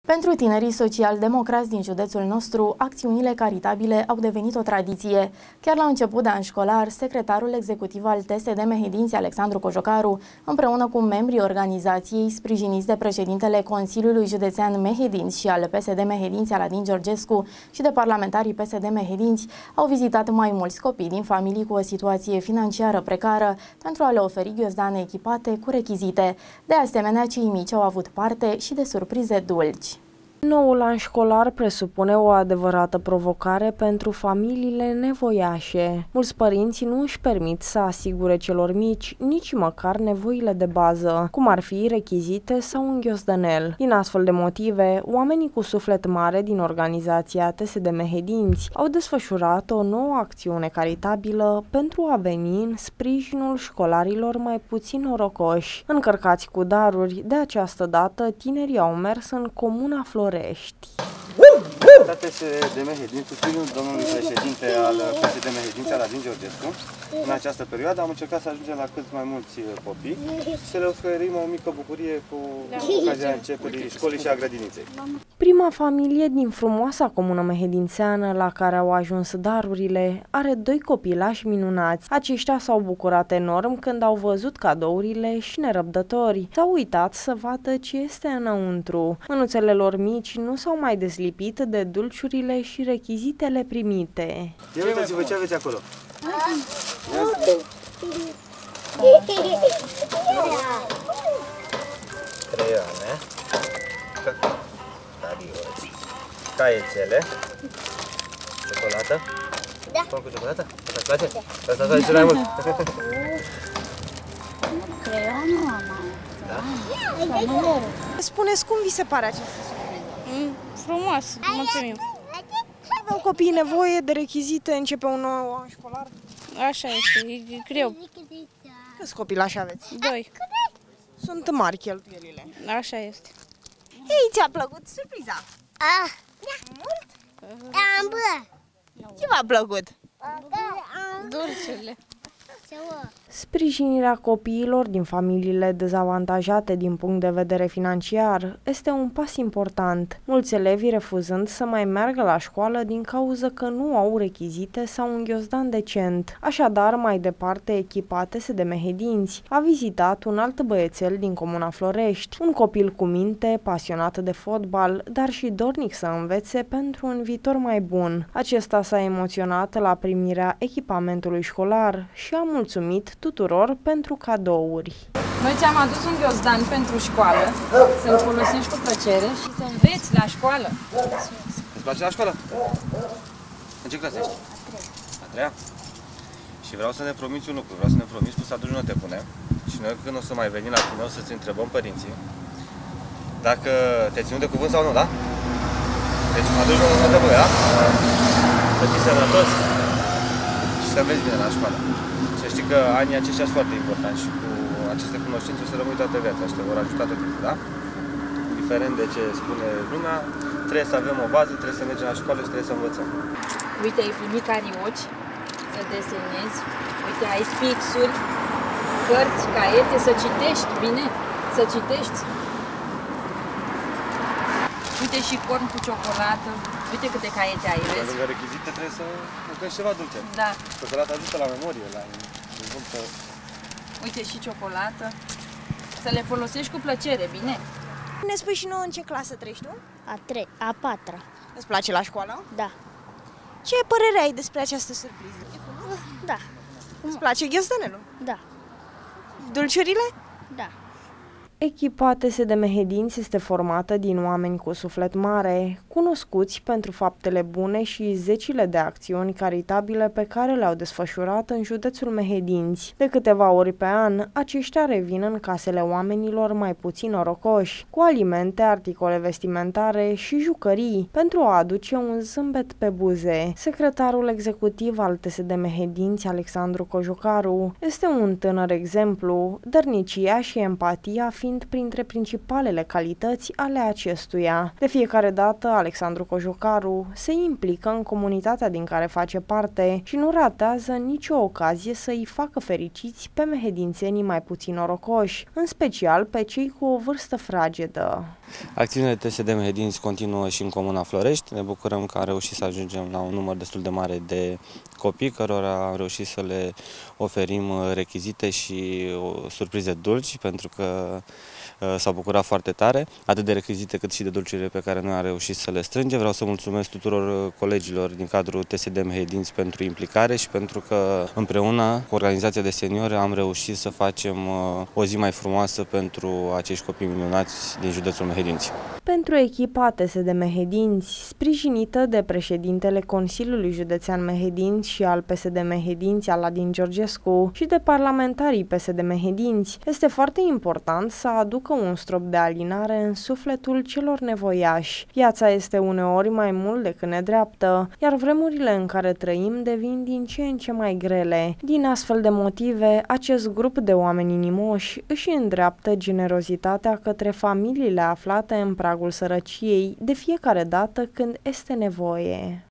Pentru tinerii social-democrați din județul nostru, acțiunile caritabile au devenit o tradiție. Chiar la început de an școlar, secretarul executiv al TSD Mehedinți, Alexandru Cojocaru, împreună cu membrii organizației, sprijiniți de președintele Consiliului Județean Mehedinți și al PSD Mehedinți, Aladin Georgescu, și de parlamentarii PSD Mehedinți, au vizitat mai mulți copii din familii cu o situație financiară precară pentru a le oferi ghiozdane echipate cu rechizite. De asemenea, cei mici au avut parte și de surprize dulci. Noul an școlar presupune o adevărată provocare pentru familiile nevoiașe. Mulți părinți nu își permit să asigure celor mici nici măcar nevoile de bază, cum ar fi rechizite sau un ghiozdănel. Din astfel de motive, oamenii cu suflet mare din organizația TSD Mehedinți au desfășurat o nouă acțiune caritabilă pentru a veni în sprijinul școlarilor mai puțin norocoși. Încărcați cu daruri, de această dată tinerii au mers în comuna Florești. PSD Mehedinți, susținut domnului președinte al PSD Mehedinți, Aladin Georgescu. În această perioadă am încercat să ajungem la cât mai mulți copii și să le oferim o mică bucurie cu ocazia începerii școlii și a grădiniței. Prima familie din frumoasa comună mehedințeană la care au ajuns darurile are 2 copilași minunați. Aceștia s-au bucurat enorm când au văzut cadourile și nerăbdători s-au uitat să vadă ce este înăuntru. Mânuțele lor mici nu s-au mai deslipit de dulciurile și rechizitele primite. Ia uitați-vă ce aveți acolo. Creioane, stadioți, caietele, ciocolată. Da. Cu ciocolată? Asta-ți place? Asta-ți place cel mai mult. Creion, mama. Da? Spuneți cum vi se pare această surpriză? Frumos, mulțumim. Aveau copiii nevoie de rechizite, începe un nou an școlar? Așa este, e greu. Câți copilași aveți? 2. Sunt mari cheltuielile. Așa este. Ei, ți-a plăcut surpriza? Mult? Am bă. Ce v-a plăcut? Dulciurile. Sprijinirea copiilor din familiile dezavantajate din punct de vedere financiar este un pas important, mulți elevi refuzând să mai meargă la școală din cauza că nu au rechizite sau un ghiozdan decent. Așadar, mai departe, echipa TSD Mehedinți a vizitat un alt băiețel din comuna Florești, un copil cu minte, pasionat de fotbal, dar și dornic să învețe pentru un viitor mai bun. Acesta s-a emoționat la primirea echipamentului școlar și a mulțumit tuturor pentru cadouri. Noi ți-am adus un ghiozdan pentru școală, să-l folosești cu plăcere și să înveți la școală. Îți place la școală? În ce clasă ești? A treia? Și vreau să ne promiți un lucru, vreau să ne promiți că să aduci note bune și noi când o să mai venim la tine o să-ți întrebăm părinții dacă te-ai ținut de cuvânt sau nu, da? Deci să aduci note bune, da? Să fii sănătos și să vezi bine la școală. Să știi că anii aceștia sunt foarte importanti și cu aceste cunoștințe o să rămâi toată viața și te vor ajuta tot timpul, da? Indiferent de ce spune lumea, trebuie să avem o bază, trebuie să mergem la școală și trebuie să învățăm. Uite, ai primit carioci să desenezi, uite, ai pixuri, cărți, caiete, să citești, bine? Să citești. Uite și corn cu ciocolată, uite câte caiete ai, vezi? Lângă rechizite trebuie să mâncăm ceva dulce. Da. Ciocolata ajută la memorie, la Uite și ciocolată. Să le folosești cu plăcere, bine? Ne spui și nouă în ce clasă treci tu? A patra. Îți place la școală? Da. Ce părere ai despre această surpriză? Da. Îți place ghiozdanelul? Da. Dulciurile? Da. Echipa TSD Mehedinți este formată din oameni cu suflet mare, cunoscuți pentru faptele bune și zecile de acțiuni caritabile pe care le-au desfășurat în județul Mehedinți. De câteva ori pe an, aceștia revin în casele oamenilor mai puțin norocoși, cu alimente, articole vestimentare și jucării, pentru a aduce un zâmbet pe buze. Secretarul executiv al TSD Mehedinți, Alexandru Cojocaru, este un tânăr exemplu, dărnicia și empatia fiind fiind printre principalele calități ale acestuia. De fiecare dată, Alexandru Cojocaru se implică în comunitatea din care face parte și nu ratează nicio ocazie să îi facă fericiți pe mehedințenii mai puțin norocoși, în special pe cei cu o vârstă fragedă. Acțiunile TSD Mehedinți continuă și în Comuna Florești. Ne bucurăm că am reușit să ajungem la un număr destul de mare de copii, cărora am reușit să le oferim rechizite și surprize dulci, pentru că s-au bucurat foarte tare, atât de rechizite cât și de dulciurile pe care noi am reușit să le strângem. Vreau să mulțumesc tuturor colegilor din cadrul TSD Mehedinți pentru implicare și pentru că împreună cu organizația de seniori am reușit să facem o zi mai frumoasă pentru acești copii minunați din județul Mehedinți. Pentru echipa TSD Mehedinți, sprijinită de președintele Consiliului Județean Mehedinți și al PSD Mehedinți, Aladin Georgescu, și de parlamentarii PSD Mehedinți, este foarte important să aducă un strop de alinare în sufletul celor nevoiași. Viața este uneori mai mult decât nedreaptă, iar vremurile în care trăim devin din ce în ce mai grele. Din astfel de motive, acest grup de oameni inimoși își îndreaptă generozitatea către familiile aflate în pragul sărăciei de fiecare dată când este nevoie.